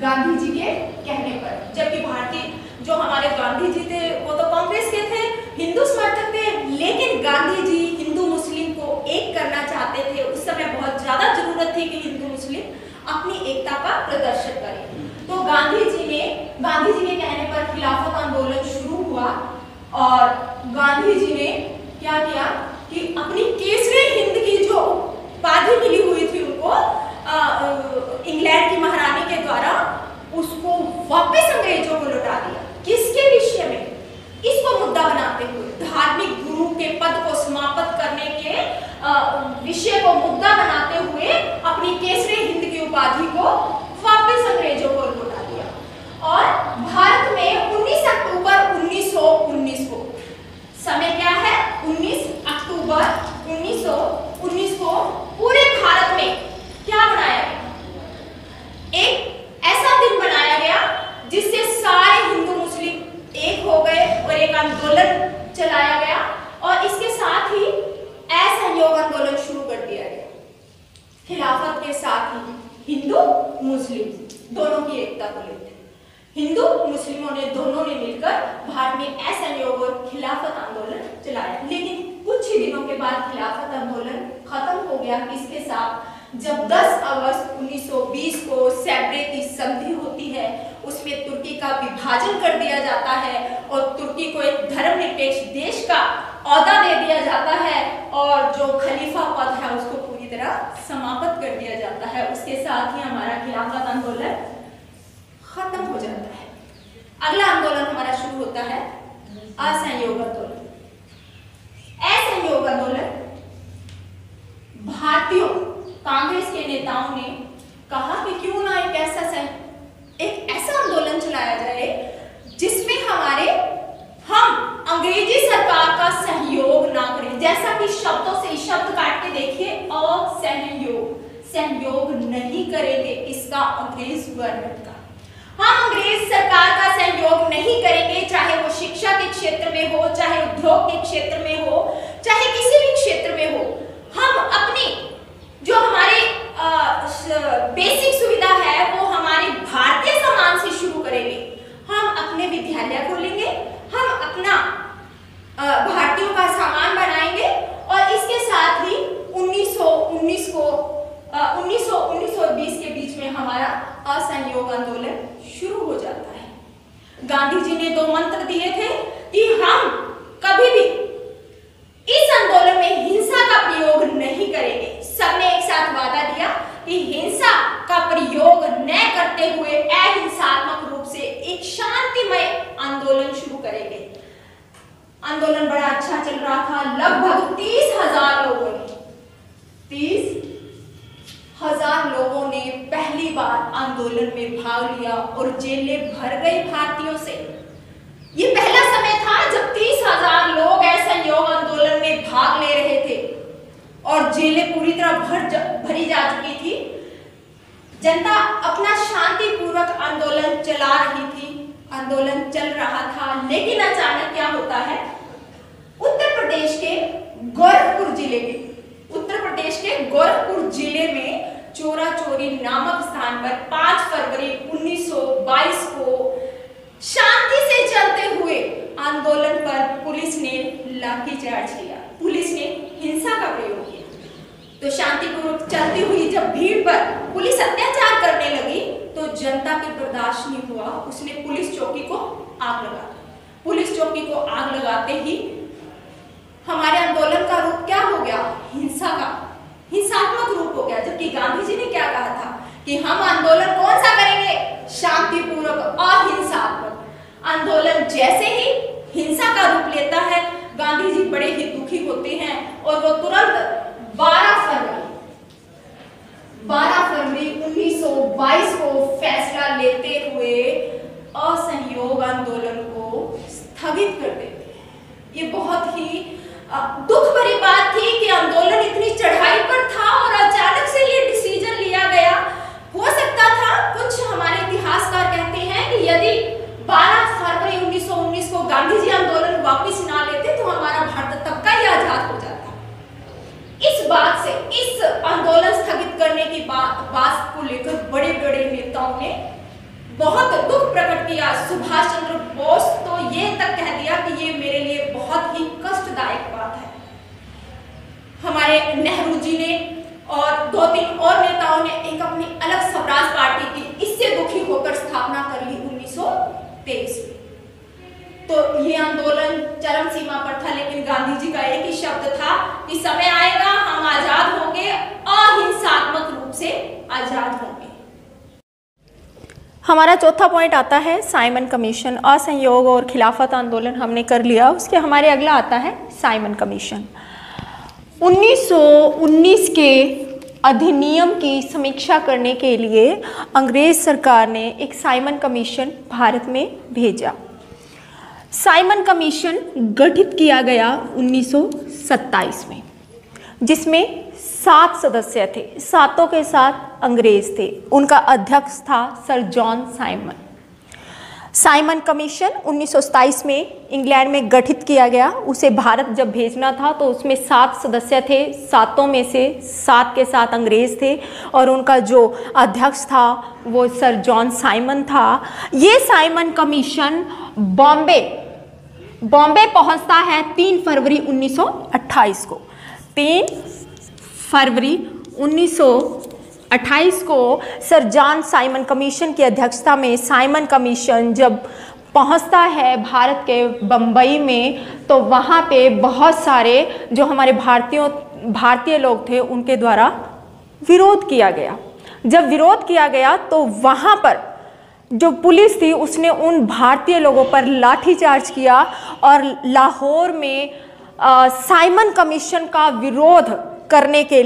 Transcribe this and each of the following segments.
गांधी जी के कहने पर। जबकि भारतीय जो हमारे गांधी जी थे वो तो कांग्रेस के थे, हिंदू समर्थक थे, लेकिन गांधी जी हिंदू मुस्लिम को एक करना चाहते थे। उस समय बहुत ज्यादा जरूरत थी कि हिंदू मुस्लिम अपनी एकता का प्रदर्शन करें। तो गांधी जी के कहने पर खिलाफत आंदोलन शुरू हुआ और गांधी जी ने क्या किया कि अपनी केसरी हिंद की जो उपाधि मिली हुई थी उनको इंग्लैंड की महारानी के द्वारा, उसको वापस अंग्रेजों को लौटा दिया। किसके विषय में? इसको मुद्दा बनाते हुए, धार्मिक गुरु के पद को समाप्त करने के विषय को मुद्दा बनाते हुए अपनी केसरी हिंद की उपाधि को वापस अंग्रेजों को लौटा दिया। और भारत में 19 अक्टूबर 1919 को, समय क्या है 19 अक्टूबर 1919 को पूरे भारत में क्या बनाया गया? एक ऐसा दिन बनाया गया जिससे सारे हिंदू मुस्लिम एक हो गए और एक आंदोलन चलाया गया और इसके साथ ही असहयोग आंदोलन शुरू कर दिया गया। खिलाफत के साथ ही हिंदू मुस्लिम दोनों की एकता को लेते, हिंदू मुस्लिमों ने दोनों ने मिलकर भारत में असहयोग और खिलाफत आंदोलन चलाया। लेकिन कुछ ही दिनों के बाद खिलाफत आंदोलन खत्म हो गया। इसके साथ जब 10 अगस्त 1920 को सेब्रे की संधि होती है, उसमें तुर्की का विभाजन कर दिया जाता है और तुर्की को एक धर्मनिरपेक्ष देश का औहदा दे दिया जाता है और जो खलीफा पद है उसको पूरी तरह समाप्त कर दिया जाता है। उसके साथ ही हमारा खिलाफत आंदोलन खत्म हो जाता है। अगला आंदोलन हमारा शुरू होता है असहयोग आंदोलन। असहयोग आंदोलन भारतीयों कांग्रेस के नेताओं ने कहा कि क्यों ना एक ऐसा आंदोलन चलाया जाए जिसमें हम अंग्रेजी सरकार का सहयोग ना करें। जैसा कि शब्दों से शब्द काट के देखिए, सहयोग नहीं करेंगे इसका अंग्रेज गवर्नमेंट का, हम अंग्रेज सरकार का सहयोग नहीं करेंगे, चाहे वो शिक्षा के क्षेत्र में हो, चाहे उद्योग के क्षेत्र में हो, चाहे किसी भी क्षेत्र में हो। हम अपनी जो हमारे बेसिक सुविधा है वो हमारे भारतीय सामान से शुरू करेंगे। हम अपने विद्यालय खोलेंगे, हम अपना भारतीयों का सामान बनाएंगे और इसके साथ ही 1919 और 20 के बीच में हमारा असहयोग आंदोलन शुरू हो जाता है। गांधी जी ने 2 मंत्र दिए थे कि हम कभी भी इस आंदोलन में हिंसा का प्रयोग नहीं करेंगे। सबने एक साथ वादा दिया कि हिंसा का प्रयोग न करते हुए अहिंसात्मक रूप से एक शांतिमय आंदोलन शुरू करेंगे। आंदोलन बड़ा अच्छा चल रहा था। लगभग 30,000 लोगों ने पहली बार आंदोलन में भाग लिया और जेलें भर गई भारतीयों से। ये पहला समय था जब 30,000 लोग असहयोग आंदोलन में भाग ले रहे थे और जेलें पूरी तरह भरी जा चुकी थी। जनता अपना शांतिपूर्वक आंदोलन चला रही थी, आंदोलन चल रहा था। लेकिन अचानक क्या होता है, उत्तर प्रदेश के गोरखपुर जिले में चोरा चोरी नामक स्थान पर 5 फरवरी 1922 को शांति से चलते हुए आंदोलन पर पुलिस ने लाठीचार्ज किया, पुलिस ने हिंसा का प्रयोग किया। तो शांतिपूर्वक चलती हुई जब भीड़ पर पुलिस अत्याचार करने लगी तो जनता के बर्दाश्त नहीं हुआ, उसने पुलिस चौकी को आग लगा दी। पुलिस चौकी को आग लगाते ही हमारे आंदोलन का रूप क्या हो गया, हिंसात्मक रूप हो गया। जबकि गांधी जी ने क्या कहा था कि हम आंदोलन कौन सा करेंगे, शांतिपूर्वक और हिंसात्मक। आंदोलन जैसे ही हिंसा का रूप लेता है, गांधी जी बड़े ही दुखी होते हैं और वो तुरंत 12 फरवरी 1922 को फैसला लेते हुए असहयोग आंदोलन को स्थगित कर देते हैं। ये बहुत ही दुख भरी बात थी कि आंदोलन इतनी चढ़ाई पर था और अचानक से ये डिसीजन लिया गया। हो सकता था, कुछ हमारे इतिहासकार कहते हैं कि यदि 12 फरवरी 1919 को गांधी जी आंदोलन वापस ना लेते तो हमारा भारत तब का ही आजाद हो जाता। इस बात से, इस आंदोलन स्थगित करने की बात को लेकर बड़े बड़े नेताओं ने हुई मेरे लिए बहुत ही कष्टदायक बात है। हमारे नेहरू जी ने और 2-3 और नेताओं ने एक अपनी अलग स्वराज पार्टी की इससे दुखी होकर स्थापना कर ली 1923 में। तो ये आंदोलन चरम सीमा पर था, लेकिन गांधी जी का एक ही शब्द था कि समय आएगा हम आजाद होंगे, अहिंसात्मक रूप से आजाद होंगे। हमारा चौथा पॉइंट आता है साइमन कमीशन। असहयोग और खिलाफत आंदोलन हमने कर लिया, उसके हमारे अगला आता है साइमन कमीशन। 1919 के अधिनियम की समीक्षा करने के लिए अंग्रेज सरकार ने एक साइमन कमीशन भारत में भेजा। साइमन कमीशन गठित किया गया 1927 में, जिसमें 7 सदस्य थे, 7 के साथ अंग्रेज थे। उनका अध्यक्ष था sir John Simon. Simon commission 1927 में इंग्लैंड में गठित किया गया। उसे भारत जब भेजना था तो उसमें 7 सदस्य थे, 7 में से 7 के साथ अंग्रेज थे और उनका जो अध्यक्ष था वो सर जॉन साइमन था। ये साइमन कमीशन बॉम्बे पहुंचता है 3 फरवरी 1928 को। 3 फरवरी 1928 को सर जॉन साइमन कमीशन की अध्यक्षता में साइमन कमीशन जब पहुंचता है भारत के बम्बई में, तो वहाँ पे बहुत सारे जो हमारे भारतीय लोग थे उनके द्वारा विरोध किया गया। जब विरोध किया गया तो वहाँ पर जो पुलिस थी उसने उन भारतीय लोगों पर लाठीचार्ज किया और लाहौर में साइमन कमीशन का विरोध करने के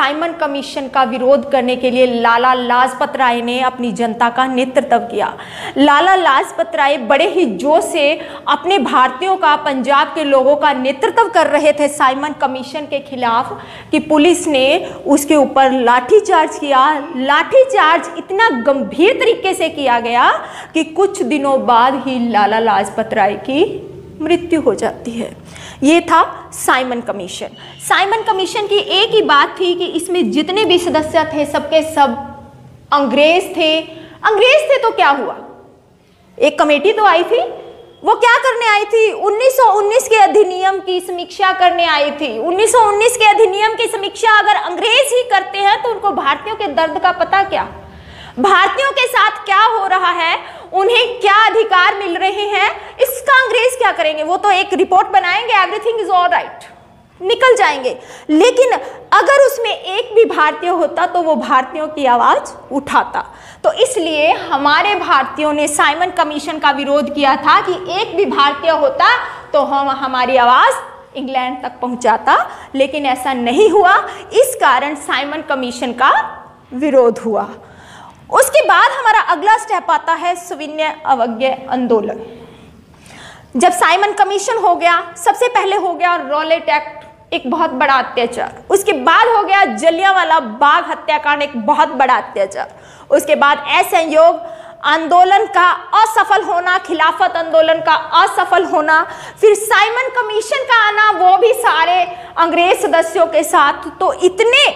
लिए लाला लाजपत राय ने अपनी जनता का नेतृत्व किया। लाला लाजपत राय बड़े ही जोश से अपने भारतीयों का, पंजाब के लोगों का नेतृत्व कर रहे थे साइमन कमीशन के खिलाफ कि पुलिस ने उसके ऊपर लाठीचार्ज किया। लाठीचार्ज इतना गंभीर तरीके से किया गया कि कुछ दिनों बाद ही लाला लाजपत राय की मृत्यु हो जाती है। ये था साइमन कमीशन। साइमन कमीशन की एक ही बात थी कि इसमें जितने भी सदस्य थे सबके सब अंग्रेज थे। अंग्रेज थे तो क्या हुआ, एक कमेटी तो आई थी, वो क्या करने आई थी? 1919 के अधिनियम की समीक्षा करने आई थी। 1919 के अधिनियम की समीक्षा अगर अंग्रेज ही करते हैं तो उनको भारतीयों के दर्द का पता क्या, भारतीयों के साथ क्या हो रहा है, उन्हें क्या अधिकार मिल रहे हैं, इसका अंग्रेज क्या करेंगे? वो तो एक रिपोर्ट बनाएंगे, एवरीथिंग इज ऑल राइट, निकल जाएंगे। लेकिन अगर उसमें एक भी भारतीय होता तो वो भारतीयों की आवाज उठाता। तो इसलिए हमारे भारतीयों ने साइमन कमीशन का विरोध किया था कि एक भी भारतीय होता तो हमारी आवाज इंग्लैंड तक पहुंचाता, लेकिन ऐसा नहीं हुआ। इस कारण साइमन कमीशन का विरोध हुआ। उसके बाद हमारा अगला स्टेप आता है सविनय अवज्ञा आंदोलन। जब साइमन कमीशन हो गया, सबसे पहले हो गया रॉलेट एक्ट, एक बहुत बड़ा अत्याचार। उसके बाद हो गया जलियांवाला बाग हत्याकांड, एक बहुत बड़ा अत्याचार। उसके बाद असहयोग आंदोलन का असफल होना, खिलाफत आंदोलन का असफल होना, फिर साइमन कमीशन का आना, वो भी सारे अंग्रेज सदस्यों के साथ। तो इतने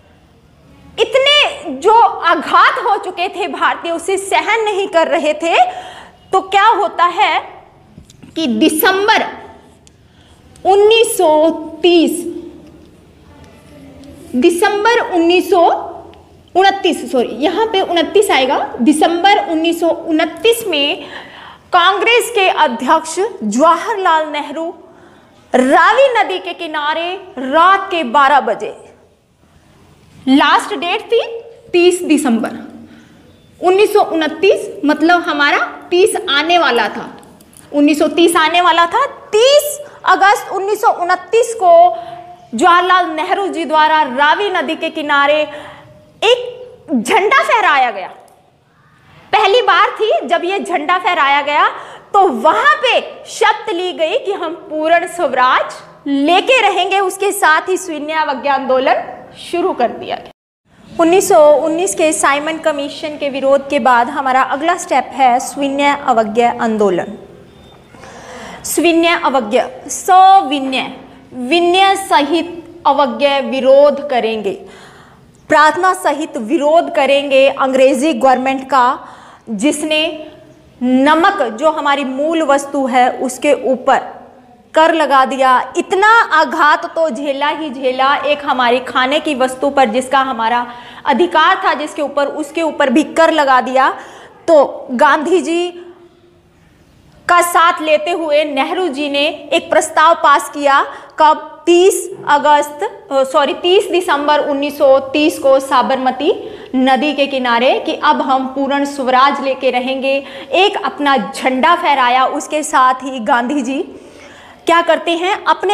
जो आघात हो चुके थे भारतीय, उसे सहन नहीं कर रहे थे। तो क्या होता है कि दिसंबर 1929 यहाँ पे 29 आएगा। दिसंबर 1929 में कांग्रेस के अध्यक्ष जवाहरलाल नेहरू रावी नदी के किनारे रात के 12 बजे, लास्ट डेट थी 30 दिसंबर 1929, मतलब हमारा 30 आने वाला था, 1930 आने वाला था। 30 अगस्त 1929 को जवाहरलाल नेहरू जी द्वारा रावी नदी के किनारे एक झंडा फहराया गया। पहली बार थी जब ये झंडा फहराया गया, तो वहां पे शर्त ली गई कि हम पूर्ण स्वराज लेके रहेंगे। उसके साथ ही सविनय अवज्ञा आंदोलन शुरू कर दिया गया। 1919 के साइमन कमीशन के विरोध के बाद हमारा अगला स्टेप है सविनय अवज्ञा आंदोलन। सविनय अवज्ञा, विनय सहित अवज्ञा विरोध करेंगे, प्रार्थना सहित विरोध करेंगे अंग्रेजी गवर्नमेंट का, जिसने नमक जो हमारी मूल वस्तु है उसके ऊपर कर लगा दिया। इतना आघात तो झेला ही झेला, एक हमारी खाने की वस्तु पर जिसका हमारा अधिकार था, जिसके ऊपर, उसके ऊपर भी कर लगा दिया। तो गांधी जी का साथ लेते हुए नेहरू जी ने एक प्रस्ताव पास किया। कब? 30 दिसंबर 1930 को साबरमती नदी के किनारे, कि अब हम पूर्ण स्वराज लेके रहेंगे। एक अपना झंडा फहराया। उसके साथ ही गांधी जी क्या करते हैं, अपने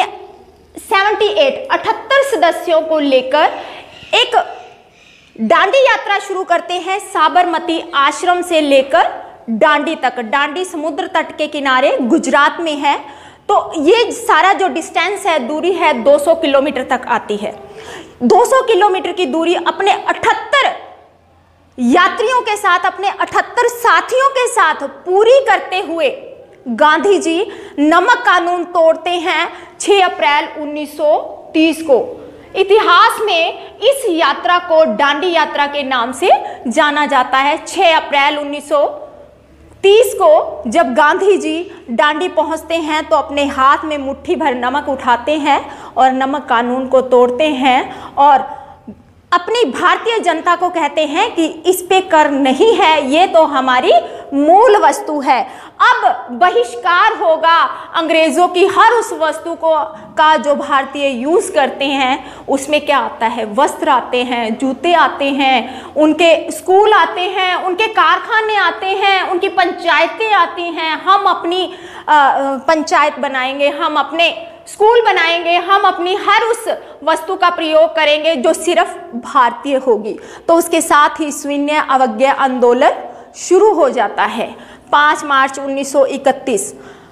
78 सदस्यों को लेकर एक दांडी यात्रा शुरू करते हैं, साबरमती आश्रम से लेकर दांडी तक। दांडी समुद्र तट के किनारे गुजरात में है। तो ये सारा जो डिस्टेंस है, दूरी है, 200 किलोमीटर तक आती है। 200 किलोमीटर की दूरी अपने 78 यात्रियों के साथ, अपने 78 साथियों के साथ पूरी करते हुए गांधी जी नमक कानून तोड़ते हैं 6 अप्रैल 1930 को। इतिहास में इस यात्रा को दांडी यात्रा के नाम से जाना जाता है। 6 अप्रैल 1930 को जब गांधी जी दांडी पहुंचते हैं तो अपने हाथ में मुट्ठी भर नमक उठाते हैं और नमक कानून को तोड़ते हैं और अपनी भारतीय जनता को कहते हैं कि इस पे कर नहीं है, ये तो हमारी मूल वस्तु है। अब बहिष्कार होगा अंग्रेजों की हर उस वस्तु को का जो भारतीय यूज करते हैं। उसमें क्या आता है? वस्त्र आते हैं, जूते आते हैं, उनके स्कूल आते हैं, उनके कारखाने आते हैं, उनकी पंचायतें आती हैं। हम अपनी पंचायत बनाएंगे, हम अपने स्कूल बनाएंगे, हम अपनी हर उस वस्तु का प्रयोग करेंगे जो सिर्फ भारतीय होगी। तो उसके साथ ही सविनय अवज्ञा आंदोलन शुरू हो जाता है। 5 मार्च 1931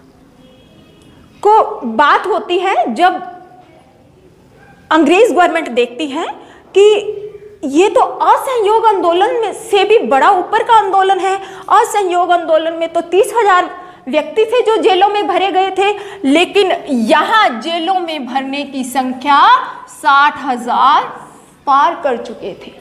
को बात होती है जब अंग्रेज गवर्नमेंट देखती है कि ये तो असहयोग आंदोलन में से भी बड़ा ऊपर का आंदोलन है। असहयोग आंदोलन में तो 30,000 व्यक्ति थे जो जेलों में भरे गए थे, लेकिन यहां जेलों में भरने की संख्या 60,000 पार कर चुके थे।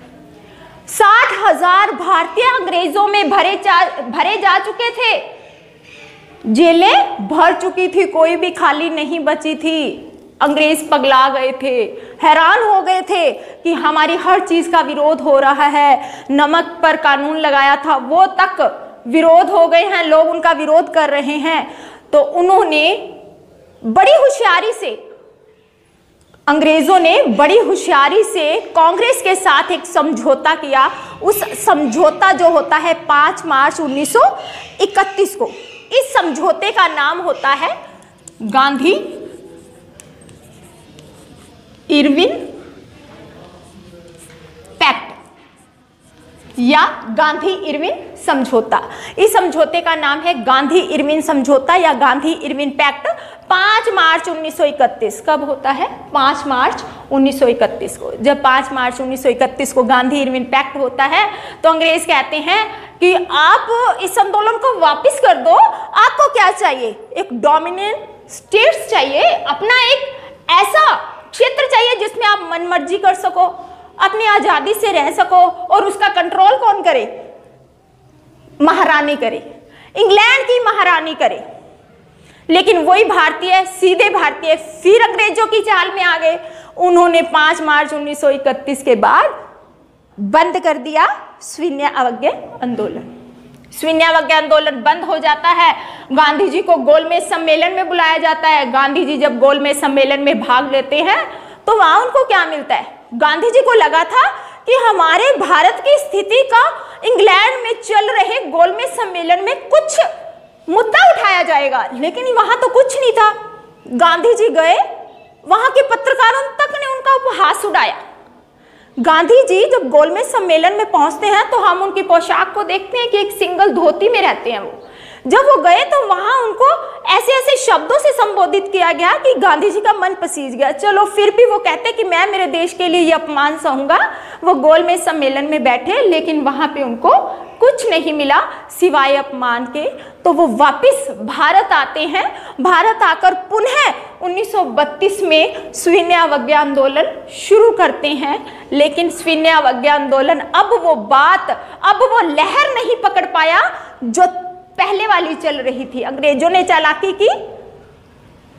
60,000 भारतीय अंग्रेजों में भरे जा चुके थे। जेलें भर चुकी थी, कोई भी खाली नहीं बची थी। अंग्रेज पगला गए थे, हैरान हो गए थे कि हमारी हर चीज का विरोध हो रहा है। नमक पर कानून लगाया था वो तक विरोध हो गए हैं, लोग उनका विरोध कर रहे हैं। तो उन्होंने बड़ी होशियारी से, अंग्रेजों ने बड़ी होशियारी से कांग्रेस के साथ एक समझौता किया। उस समझौता जो होता है 5 मार्च 1931 को, इस समझौते का नाम होता है गांधी इरविन पैक्ट या गांधी इरविन समझौता। इस समझौते का नाम है गांधी इरविन समझौता या गांधी इरविन पैक्ट। 5 मार्च 1931 कब होता है? 5 मार्च 1931 को। जब 5 मार्च 1931 को गांधी इरविन पैक्ट होता है तो अंग्रेज कहते हैं कि आप इस आंदोलन को वापस कर दो। आपको क्या चाहिए? एक डोमिनेंट स्टेट्स चाहिए, अपना एक ऐसा क्षेत्र चाहिए जिसमें आप मनमर्जी कर सको, अपनी आजादी से रह सको। और उसका कंट्रोल कौन करे? महारानी करे, इंग्लैंड की महारानी करे। लेकिन वही भारतीय, सीधे भारतीय फिर अंग्रेजों की चाल में आ गए। उन्होंने 5 मार्च 1931 के बाद बंद कर दिया सविनय अवज्ञा आंदोलन। सविनय अवज्ञा आंदोलन बंद हो जाता है। गांधी जी को गोलमेज सम्मेलन में बुलाया जाता है। गांधी जी जब गोलमेज सम्मेलन में भाग लेते हैं तो वहां उनको क्या मिलता है? गांधी जी को लगा था कि हमारे भारत की स्थिति का इंग्लैंड में चल रहे गोलमेज सम्मेलन में कुछ मुद्दा उठाया जाएगा, लेकिन वहां तो कुछ नहीं था। गांधी जी गए, वहां के पत्रकारों तक ने उनका उपहास उड़ाया। गांधी जी जब गोलमेज सम्मेलन में पहुंचते हैं तो हम उनकी पोशाक को देखते हैं कि एक सिंगल धोती में रहते हैं वो। जब वो गए तो वहां उनको ऐसे ऐसे शब्दों से संबोधित किया गया कि गांधी जी का मन पसीज गया। चलो फिर भी वो कहते कि मैं मेरे देश के लिए ये अपमान सहूंगा। वो गोलमेज सम्मेलन में बैठे, लेकिन वहां पे उनको कुछ नहीं मिला सिवाय अपमान के। तो वो वापस भारत आते हैं। भारत आकर पुनः 1932 में सविनय अवज्ञा आंदोलन शुरू करते हैं। लेकिन सविनय अवज्ञा आंदोलन अब वो लहर नहीं पकड़ पाया जो पहले वाली चल रही थी। अंग्रेजों ने चालाकी की,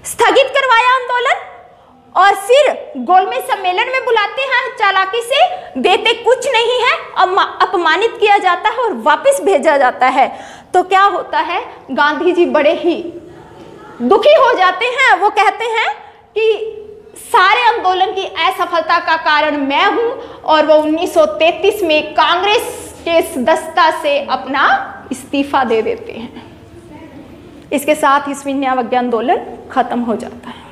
स्थगित करवाया आंदोलन और फिर गोलमेज सम्मेलन में बुलाते हैं चालाकी से, देते कुछ नहीं है, अपमानित किया जाता है और वापस भेजा जाता है। तो क्या होता है, गांधी जी बड़े ही दुखी हो जाते हैं। वो कहते हैं कि सारे आंदोलन की असफलता का कारण मैं हूं, और वो 1933 में कांग्रेस के सदस्यता से अपना इस्तीफा दे देते हैं। इसके साथ ही स्वीन्यावज्ञा आंदोलन खत्म हो जाता है।